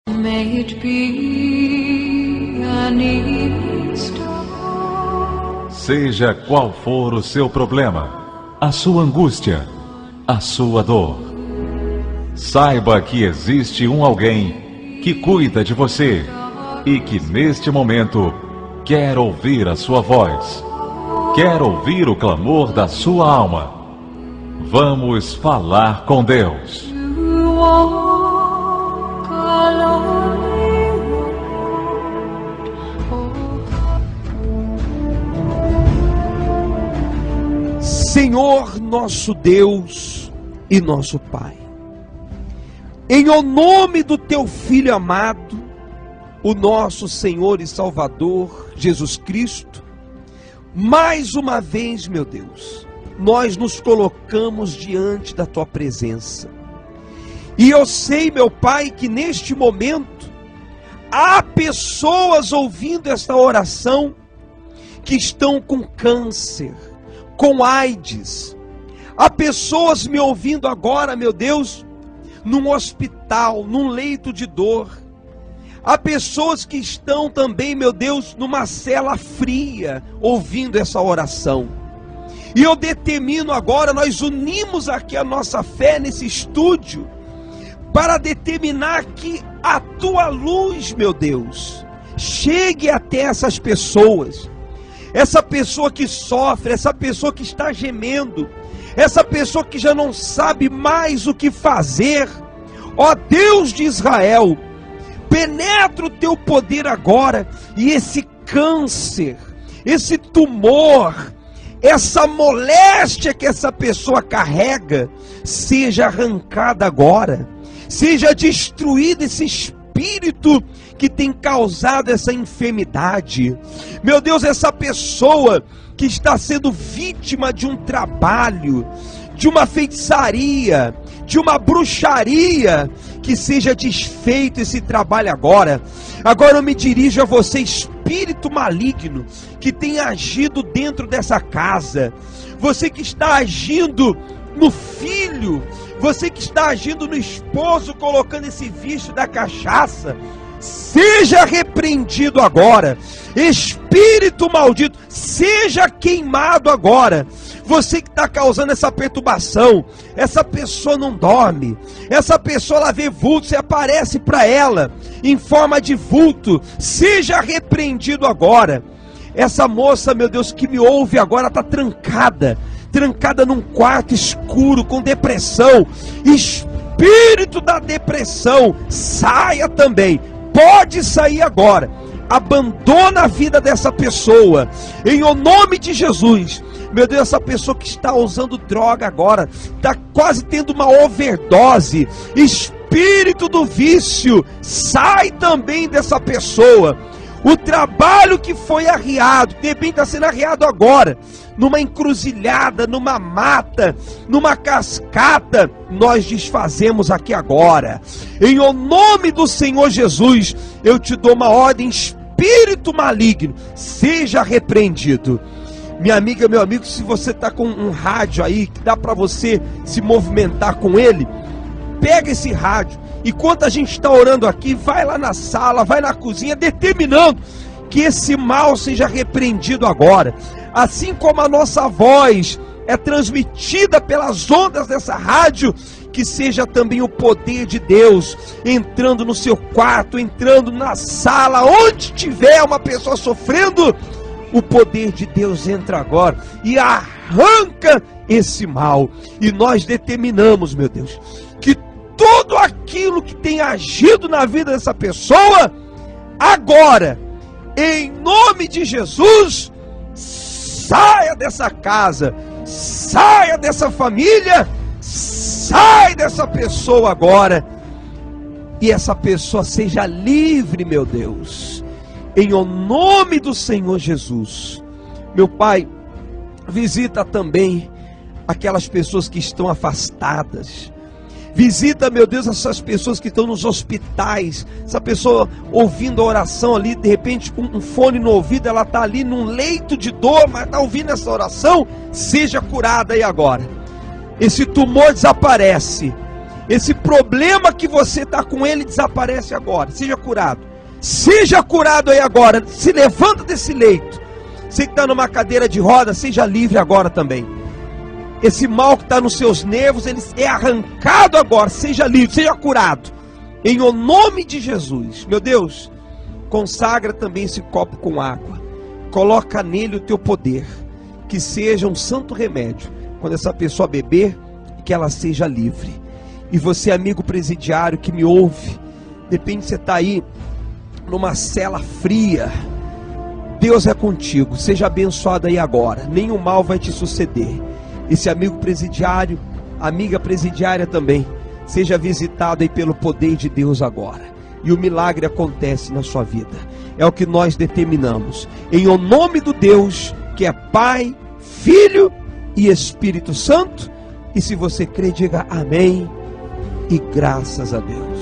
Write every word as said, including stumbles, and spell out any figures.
May it be an evening star. Seja qual for o seu problema, a sua angústia, a sua dor, saiba que existe um alguém que cuida de você e que neste momento quer ouvir a sua voz, quer ouvir o clamor da sua alma. Vamos falar com Deus. Senhor nosso Deus e nosso Pai, em o nome do Teu Filho amado, o nosso Senhor e Salvador, Jesus Cristo, mais uma vez, meu Deus, nós nos colocamos diante da Tua presença. E eu sei, meu Pai, que neste momento, há pessoas ouvindo esta oração, que estão com câncer, com AIDS. Há pessoas me ouvindo agora, meu Deus, num hospital, num leito de dor. Há pessoas que estão também, meu Deus, numa cela fria, ouvindo essa oração. E eu determino agora, nós unimos aqui a nossa fé nesse estúdio, para determinar que a Tua luz, meu Deus, chegue até essas pessoas. Essa pessoa que sofre, essa pessoa que está gemendo, essa pessoa que já não sabe mais o que fazer. Ó Deus de Israel, penetra o Teu poder agora, e esse câncer, esse tumor, essa moléstia que essa pessoa carrega, seja arrancada agora, seja destruído esse espírito que tem causado essa enfermidade. Meu Deus, essa pessoa que está sendo vítima de um trabalho, de uma feitiçaria, de uma bruxaria, que seja desfeito esse trabalho agora. Agora eu me dirijo a você, espírito maligno, que tem agido dentro dessa casa, você que está agindo no filho, você que está agindo no esposo, colocando esse vício da cachaça, seja repreendido agora. Espírito maldito, seja queimado agora. Você que está causando essa perturbação, essa pessoa não dorme, essa pessoa ela vê vulto, você aparece para ela em forma de vulto, seja repreendido agora. Essa moça, meu Deus, que me ouve agora, está trancada, trancada num quarto escuro, com depressão. Espírito da depressão, saia também. Pode sair agora. Abandona a vida dessa pessoa, em o nome de Jesus. Meu Deus, essa pessoa que está usando droga agora, está quase tendo uma overdose. Espírito do vício, sai também dessa pessoa. O trabalho que foi arriado, de repente está sendo arriado agora, numa encruzilhada, numa mata, numa cascata, nós desfazemos aqui agora. Em o nome do Senhor Jesus, eu te dou uma ordem, espírito maligno, seja repreendido. Minha amiga, meu amigo, se você está com um rádio aí, que dá para você se movimentar com ele, pega esse rádio. Enquanto a gente está orando aqui, vai lá na sala, vai na cozinha, determinando que esse mal seja repreendido agora. Assim como a nossa voz é transmitida pelas ondas dessa rádio, que seja também o poder de Deus entrando no seu quarto, entrando na sala, onde tiver uma pessoa sofrendo, o poder de Deus entra agora e arranca esse mal. E nós determinamos, meu Deus, que tudo aquilo que tem agido na vida dessa pessoa, agora, em nome de Jesus, saia dessa casa, saia dessa família, sai dessa pessoa agora, e essa pessoa seja livre, meu Deus, em o nome do Senhor Jesus. Meu Pai, visita também aquelas pessoas que estão afastadas. Visita, meu Deus, essas pessoas que estão nos hospitais. Essa pessoa ouvindo a oração ali, de repente com um fone no ouvido, ela está ali num leito de dor, mas está ouvindo essa oração. Seja curada aí agora. Esse tumor desaparece. Esse problema que você está com ele desaparece agora. Seja curado. Seja curado aí agora. Se levanta desse leito. Você que está numa cadeira de roda, seja livre agora também. Esse mal que está nos seus nervos, ele é arrancado agora. Seja livre, seja curado. Em o nome de Jesus. Meu Deus, consagra também esse copo com água. Coloca nele o teu poder. Que seja um santo remédio. Quando essa pessoa beber, que ela seja livre. E você, amigo presidiário que me ouve, de repente você está aí numa cela fria. Deus é contigo, seja abençoado aí agora, nenhum mal vai te suceder. Esse amigo presidiário, amiga presidiária também, seja visitado aí pelo poder de Deus agora. E o milagre acontece na sua vida. É o que nós determinamos. Em o nome do Deus que é Pai, Filho e Espírito Santo. E se você crê, diga amém e graças a Deus.